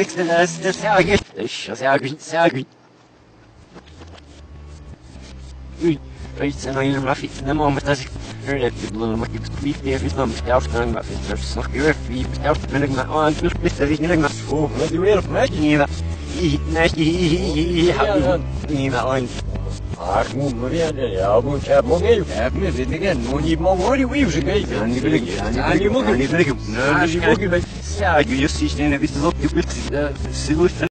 sehr gut. Sehr gut, sehr gut. It's annoying enough in the moment as it blown what you speak there is not after but it's not your feet after minute on to split the thing not so what you will imagine that Nina on Ach, ja, moet je mogen even met dit again. Moet je mogen wie je kijkt. En die wil ik. En die mogen. En die wil ik. Nou, die mogen bij. Ja, je ziet in de wist op je